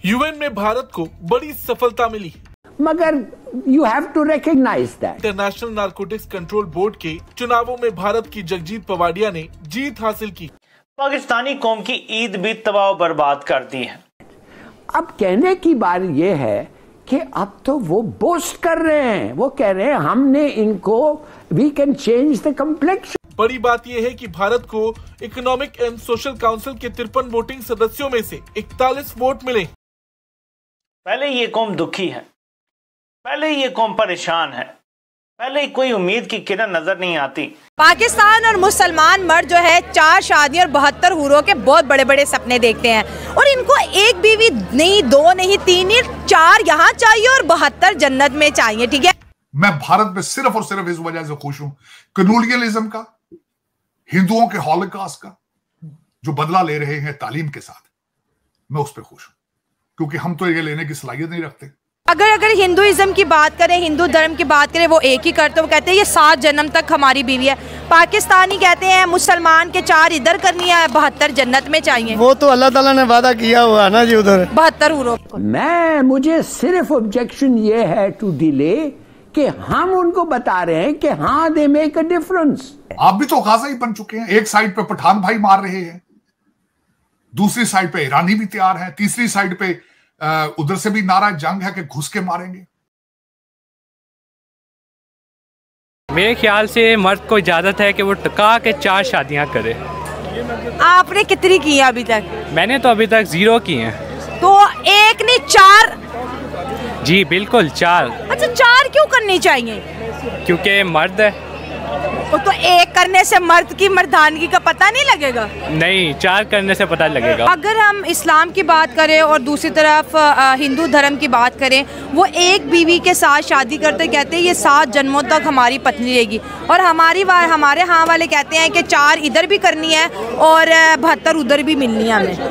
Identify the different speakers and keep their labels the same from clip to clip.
Speaker 1: UN में भारत को बड़ी सफलता मिली,
Speaker 2: मगर you have to recognise that
Speaker 1: international narcotics control board के चुनावों में भारत की जगजीत पवाडिया ने जीत हासिल की।
Speaker 3: पाकिस्तानी कौम की ईद भी तबाह बर्बाद कर दी है।
Speaker 2: अब कहने की बात यह है कि अब तो वो बोस्ट कर रहे हैं, वो कह रहे हैं हमने इनको we can change the complexion.
Speaker 1: बड़ी बात यह है कि भारत को इकोनॉमिक एंड सोशल काउंसिल के 53 वोटिंग सदस्यों में से 41 वोट मिले।
Speaker 3: पहले ये कौम दुखी है, पहले ये कौम परेशान है, पहले कोई उम्मीद की किरण नजर नहीं आती।
Speaker 4: पाकिस्तान और मुसलमान मर्द जो है 4 शादियों और 72 हुरों के बहुत बड़े बड़े सपने देखते हैं और इनको एक बीवी नहीं, 2 नहीं, 3 नहीं, 4 यहाँ चाहिए और 72 जन्नत में चाहिए। ठीक है,
Speaker 5: मैं भारत में सिर्फ और सिर्फ इस वजह से खुश हूं, कम्युनलिज्म का, हिंदुओं के हॉलोकॉस्ट का जो बदला ले रहे हैं तालीम के साथ, मैं उस पर खुश हूं, क्योंकि हम तो ये लेने की सलाहियत नहीं रखते।
Speaker 4: अगर हिंदुइज्म की बात करें, हिंदू धर्म की बात करें, वो एक ही करते, वो कहते हैं ये 7 जन्म तक हमारी बीवी है। पाकिस्तानी कहते हैं मुसलमान के 4 इधर करनी है, 72 जन्नत में चाहिए।
Speaker 6: वो तो अल्लाह ताला ने वादा किया हुआ है ना जी, उधर
Speaker 4: 72 हुरों।
Speaker 2: मुझे सिर्फ ऑब्जेक्शन ये है टू डिले कि हम उनको बता रहे हैं कि हाँ दे मेक अ डिफरेंस।
Speaker 5: आप भी तो गाजा ही बन चुके हैं। एक साइड पे पठान भाई मार रहे हैं, दूसरी साइड पे ईरानी भी तैयार है, तीसरी साइड पे उधर से भी नारा जंग है कि घुस के मारेंगे।
Speaker 7: मेरे ख्याल से मर्द को इजाजत है कि वो टका के 4 शादियां करे।
Speaker 4: आपने कितनी की है अभी तक?
Speaker 7: मैंने तो अभी तक 0 की हैं।
Speaker 4: तो एक नहीं 4?
Speaker 7: जी बिल्कुल 4।
Speaker 4: अच्छा, 4 क्यों करनी चाहिए?
Speaker 7: क्योंकि मर्द है।
Speaker 4: तो एक करने से मर्द की मर्दानगी का पता नहीं लगेगा?
Speaker 7: नहीं, 4 करने से पता लगेगा।
Speaker 4: अगर हम इस्लाम की बात करें और दूसरी तरफ हिंदू धर्म की बात करें, वो एक बीवी के साथ शादी करते कहते हैं ये 7 जन्मों तक हमारी पत्नी रहेगी, और हमारे यहाँ वाले कहते हैं कि 4 इधर भी करनी है और 72 उधर भी मिलनी है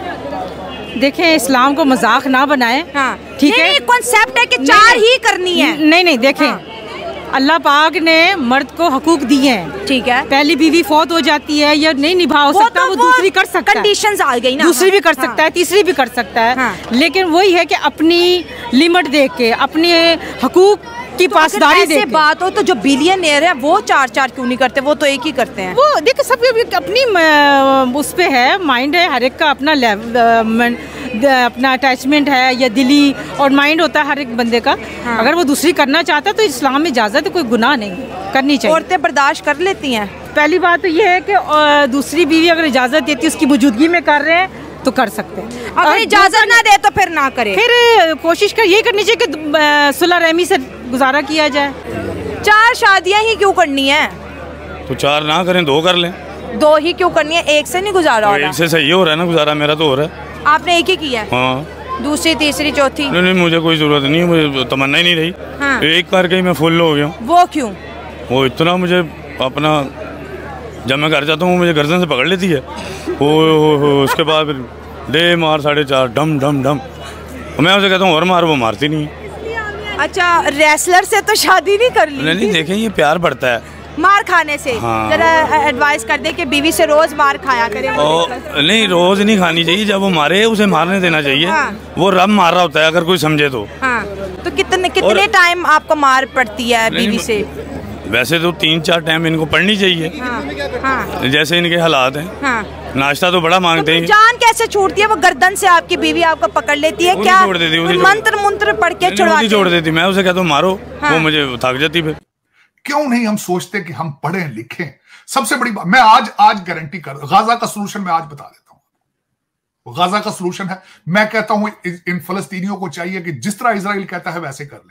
Speaker 4: हमें।
Speaker 8: देखें, इस्लाम को मजाक ना बनाएं।
Speaker 4: हाँ,
Speaker 8: ठीक है,
Speaker 4: कॉन्सेप्ट है कि 4 ही करनी है।
Speaker 8: नहीं देखें, हाँ। अल्लाह पाक ने मर्द को हकूक दिए हैं।
Speaker 4: ठीक है,
Speaker 8: पहली बीवी फौत हो जाती है या नहीं निभा सकता, वो दूसरी कर सकता है,
Speaker 4: कंडीशंस आ गई ना,
Speaker 8: दूसरी भी कर सकता है, तीसरी भी कर सकता है।
Speaker 4: हाँ।
Speaker 8: लेकिन वही है कि अपनी लिमिट देख के, अपने हकूक की पासदारी देख के।
Speaker 4: बात हो तो जो बिलियनियर है वो 4 क्यों नहीं करते? वो तो एक ही करते हैं।
Speaker 8: वो देखो, सबकी अपनी उस पे है, माइंड है, हर एक का अपना अपना अटैचमेंट है या दिली और माइंड होता है हर एक बंदे का। हाँ। अगर वो दूसरी करना चाहता है तो इस्लाम में इजाजत है, कोई गुनाह नहीं, करनी चाहिए।
Speaker 4: औरतें बर्दाश्त कर लेती हैं।
Speaker 8: पहली बात तो ये है कि दूसरी बीवी अगर इजाजत देती है, उसकी मौजूदगी में कर रहे हैं तो कर सकते हैं।
Speaker 4: अगर इजाजत ना दे तो फिर ना करे।
Speaker 8: फिर कोशिश कर ये करनी चाहिए कि सुलह रहमी से गुजारा किया जाए।
Speaker 4: 4 शादियां ही क्यों करनी है?
Speaker 9: तो 4 ना करें, 2 कर लें।
Speaker 4: 2 ही क्यों करनी है? एक से नहीं गुजारा हो रहा?
Speaker 9: एक से सही हो रहा है ना गुजारा, मेरा तो हो रहा है।
Speaker 4: आपने एक ही किया है?
Speaker 9: हाँ।
Speaker 4: दूसरी, तीसरी, चौथी?
Speaker 9: नहीं, मुझे कोई जरूरत नहीं है, मुझे तमन्ना ही नहीं रही।
Speaker 4: हाँ।
Speaker 9: एक करके ही मैं फुल हो गया।
Speaker 4: वो क्यों?
Speaker 9: वो इतना मुझे अपना, जब मैं घर जाता हूँ मुझे गर्दन से पकड़ लेती है। उसके बाद फिर दे मार 4.5 डम डम डम। मैं उसे कहता हूँ और मार, वो मारती नहीं।
Speaker 4: अच्छा, रेसलर से तो शादी नहीं कर ली?
Speaker 9: नहीं, देखें ये प्यार बढ़ता है
Speaker 4: मार खाने से।
Speaker 9: हाँ।
Speaker 4: जरा एडवाइस कर दे कि बीवी से रोज मार खाया करे।
Speaker 9: नहीं, रोज नहीं खानी चाहिए, जब वो मारे उसे मारने देना चाहिए। हाँ। वो रब मार रहा होता है अगर कोई समझे तो।
Speaker 4: हाँ। तो कितने टाइम आपको मार पड़ती है बीवी से?
Speaker 9: वैसे तो 3-4 टाइम इनको पढ़नी चाहिए।
Speaker 4: हाँ। हाँ।
Speaker 9: जैसे इनके हालात हैं।
Speaker 4: हाँ।
Speaker 9: नाश्ता तो बड़ा मांगते हैं।
Speaker 4: जान कैसे छूटती है? वो गर्दन से आपकी बीवी आपको पकड़ लेती है क्या?
Speaker 9: छोड़ देती,
Speaker 4: मंत्र पढ़ के
Speaker 9: छोड़ देती। मैं उसे कहता हूँ मारो। हाँ। वो मुझे थक जाती फिर।
Speaker 5: क्यों नहीं हम सोचते कि हम पढ़ें लिखें? सबसे बड़ी बात मैं आज गारंटी कर, गाजा का सलूशन मैं आज बता देता हूं। गाजा का सलूशन है, मैं कहता हूं इन फलस्तीनियों को चाहिए कि जिस तरह इजराइल कहता है वैसे कर लें।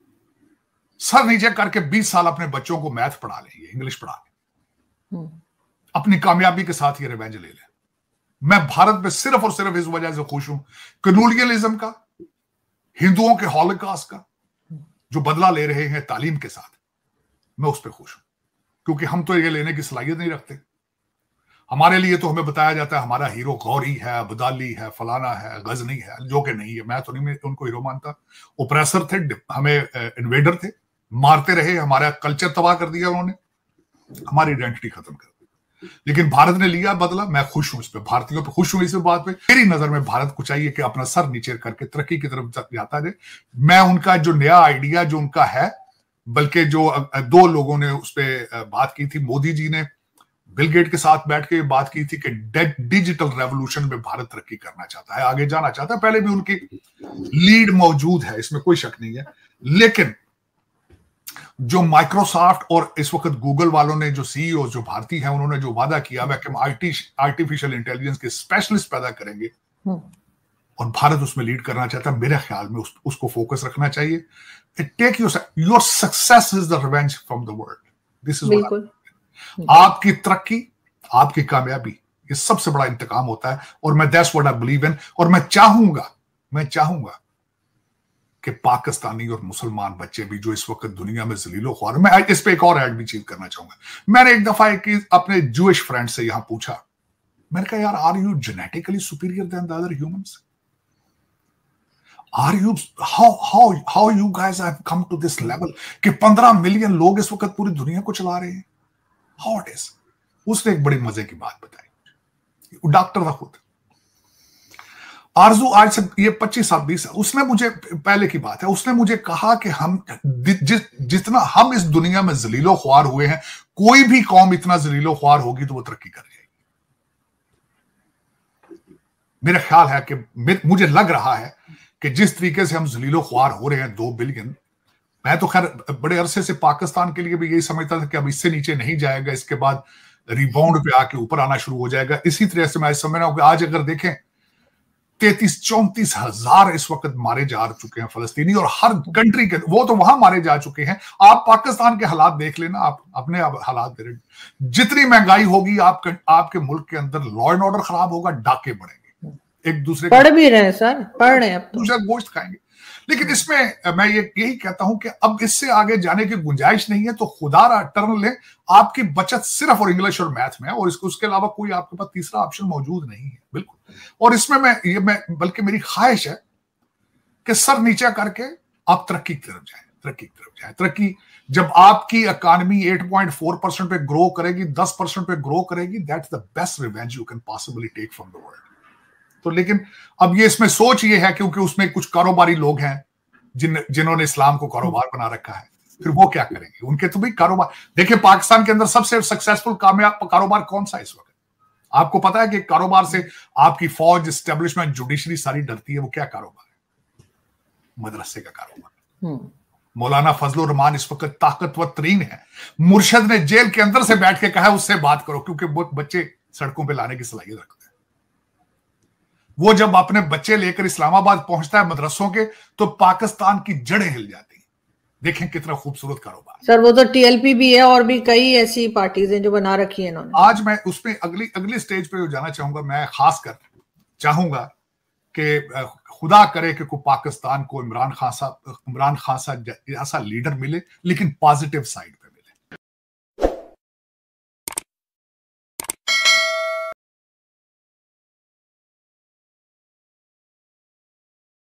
Speaker 5: सर नीचे करके 20 साल अपने बच्चों को मैथ पढ़ा लें, इंग्लिश पढ़ा लें, अपनी कामयाबी के साथ ये रिवेंज ले लें। मैं भारत में सिर्फ और सिर्फ इस वजह से खुश हूं, कम्युनलिज्म का, हिंदुओं के हॉलोकॉस्ट का जो बदला ले रहे हैं तालीम के साथ, मैं उस पर खुश हूं, क्योंकि हम तो ये लेने की सलाहियत नहीं रखते। हमारे लिए तो हमें बताया जाता है हमारा हीरो गौरी है, अब्दाली है, फलाना है, गजनी है, जो कि नहीं है। मैं तो नहीं उनको हीरो मानता। ओप्रेसर थे, हमें इन्वेडर थे, मारते रहे, हमारा कल्चर तबाह कर दिया उन्होंने, हमारी आइडेंटिटी खत्म कर दी। लेकिन भारत ने लिया बदला। मैं खुश हूं इस पे, भारतीयों पे खुश हूं इस बात पे। मेरी नजर में भारत को चाहिए कि अपना सर नीचे करके तरक्की की तरफ जाता रहे। मैं उनका जो नया आइडिया जो उनका है, बल्कि जो 2 लोगों ने उस पर बात की थी, मोदी जी ने बिल गेट के साथ बैठ के बात की थी कि डिजिटल रेवोल्यूशन में भारत तरक्की करना चाहता है, आगे जाना चाहता है। पहले भी उनकी लीड मौजूद है, इसमें कोई शक नहीं है। लेकिन जो माइक्रोसॉफ्ट और इस वक्त गूगल वालों ने, जो सीईओ जो भारतीय हैं, उन्होंने जो वादा किया है कि हम आर्टिफिशियल इंटेलिजेंस के स्पेशलिस्ट पैदा करेंगे और भारत उसमें लीड करना चाहता है, मेरे ख्याल में उसको फोकस रखना चाहिए। Take your success is the revenge from the world. This is आपकी तरक्की, आपकी कामयाबी, ये सबसे बड़ा इंतकाम होता है। और मैं that's what I believe in. और मैं चाहूंगा कि पाकिस्तानी और मुसलमान बच्चे भी जो इस वक्त दुनिया में जलीलो ख्वार, मैं इस पे एक और ऐड भी चीज करना चाहूंगा। मैंने एक दफा अपने जूइश फ्रेंड से यहां पूछा, मैंने कहा यार, are you genetically superior than the other humans? Are you how you guys have come to this level कि 15 मिलियन लोग इस वक्त पूरी दुनिया को चला रहे हैं? How it is? उसने एक बड़ी मजे की बात बताई, डॉक्टर था खुद, आरजू, आज से ये 25 साल 20 साल, उसने मुझे, पहले की बात है, उसने मुझे कहा कि हम जितना हम इस दुनिया में जलीलो ख्वार हुए हैं, कोई भी कौम इतना जलीलो ख्वार होगी तो वो तरक्की कर जाएगी। मेरा ख्याल है कि मुझे लग रहा है कि जिस तरीके से हम जलीलो ख्वार हो रहे हैं, 2 बिलियन, मैं तो खैर बड़े अरसे से पाकिस्तान के लिए भी यही समझता था कि अब इससे नीचे नहीं जाएगा, इसके बाद रिबाउंड पे आके ऊपर आना शुरू हो जाएगा। इसी तरह से मैं समझ रहा हूं कि आज अगर देखें 33-34 हजार इस वक्त मारे जा चुके हैं फलस्तीनी, और हर कंट्री के, वो तो वहां मारे जा चुके हैं। आप पाकिस्तान के हालात देख लेना, आप अपने हालात देख लेना। जितनी महंगाई होगी आपके मुल्क के अंदर, लॉ एंड ऑर्डर खराब होगा, डाके बढ़ेंगे, एक दूसरे
Speaker 10: पढ़ भी रहे हैं सर, पढ़ रहे हैं, अब
Speaker 5: दूसरा गोश्त खाएंगे। लेकिन इसमें मैं यही कहता हूं कि अब इससे आगे जाने की गुंजाइश नहीं है, तो खुदा टर्न लें। आपकी बचत सिर्फ और इंग्लिश और मैथ में है, और उसके अलावा कोई आपके पास तीसरा ऑप्शन मौजूद नहीं है, बिल्कुल। और इसमें मैं बल्कि मेरी ख्वाहिश है कि सर नीचे करके आप तरक्की की तरफ जाएं। तरक्की जब आपकी इकॉनमी 8.4% पे ग्रो करेगी, 10% पे ग्रो करेगी, that's the best revenge you can possibly take from the world. तो लेकिन अब ये इसमें सोच ये है, क्योंकि उसमें कुछ कारोबारी लोग हैं जिन्होंने इस्लाम को कारोबार बना रखा है, फिर वो क्या करेंगे? उनके तो भी कारोबार, देखिए पाकिस्तान के अंदर सबसे सक्सेसफुल कामयाब कारोबार कौन सा है इस वक्त? आपको पता है कि कारोबार से आपकी फौज, एस्टेब्लिशमेंट, जुडिशरी सारी डरती है। वो क्या कारोबार है? मदरसे का कारोबार। मौलाना फजलुर रहमान इस वक्त ताकतवर तरीन है। मुर्शद ने जेल के अंदर से बैठ के कहा उससे बात करो, क्योंकि वो बच्चे सड़कों पे लाने की सलाहियत रखते हैं। वो जब अपने बच्चे लेकर इस्लामाबाद पहुंचता है मदरसों के, तो पाकिस्तान की जड़ें हिल जाती हैं। देखें कितना खूबसूरत कारोबार।
Speaker 10: सर वो तो टीएलपी भी है, और भी कई ऐसी पार्टीज हैं जो बना रखी है इन्होंने।
Speaker 5: आज मैं उसमें अगली स्टेज पे जाना चाहूंगा। मैं खासकर चाहूंगा कि खुदा करे कि पाकिस्तान को इमरान खान सा ऐसा लीडर मिले, लेकिन पॉजिटिव साइड पे।